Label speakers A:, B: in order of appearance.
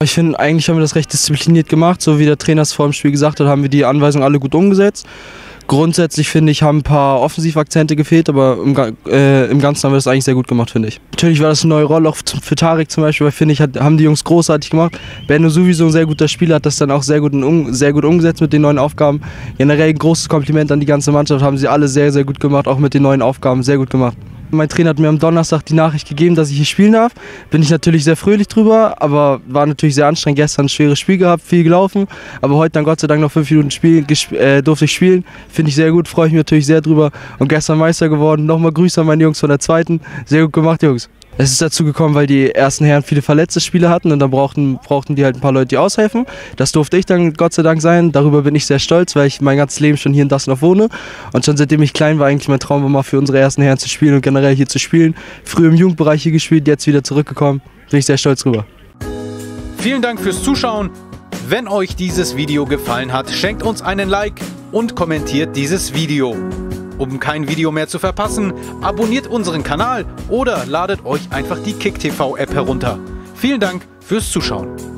A: Ich finde, eigentlich haben wir das recht diszipliniert gemacht. So wie der Trainer es vor dem Spiel gesagt hat, haben wir die Anweisungen alle gut umgesetzt. Grundsätzlich, finde ich, haben ein paar Offensivakzente gefehlt, aber im Ganzen haben wir das eigentlich sehr gut gemacht, finde ich. Natürlich war das eine neue Rolle, auch für Tarek zum Beispiel, weil, finde ich, haben die Jungs großartig gemacht. Benno sowieso ein sehr guter Spieler, hat das dann auch sehr gut umgesetzt mit den neuen Aufgaben. Generell ein großes Kompliment an die ganze Mannschaft, haben sie alle sehr, sehr gut gemacht, auch mit den neuen Aufgaben, sehr gut gemacht. Mein Trainer hat mir am Donnerstag die Nachricht gegeben, dass ich hier spielen darf. Bin ich natürlich sehr fröhlich drüber, aber war natürlich sehr anstrengend. Gestern ein schweres Spiel gehabt, viel gelaufen, aber heute dann Gott sei Dank noch 5 Minuten durfte ich spielen. Finde ich sehr gut, freue ich mich natürlich sehr drüber. Und gestern Meister geworden. Nochmal Grüße an meine Jungs von der zweiten. Sehr gut gemacht, Jungs. Es ist dazu gekommen, weil die ersten Herren viele verletzte Spieler hatten und dann brauchten die halt ein paar Leute, die aushelfen. Das durfte ich dann Gott sei Dank sein. Darüber bin ich sehr stolz, weil ich mein ganzes Leben schon hier in Dassendorf wohne. Und schon seitdem ich klein war, eigentlich mein Traum war mal für unsere ersten Herren zu spielen und generell hier zu spielen. Früher im Jugendbereich hier gespielt, jetzt wieder zurückgekommen. Bin ich sehr stolz drüber.
B: Vielen Dank fürs Zuschauen. Wenn euch dieses Video gefallen hat, schenkt uns einen Like und kommentiert dieses Video. Um kein Video mehr zu verpassen, abonniert unseren Kanal oder ladet euch einfach die KickTV App herunter. Vielen Dank fürs Zuschauen.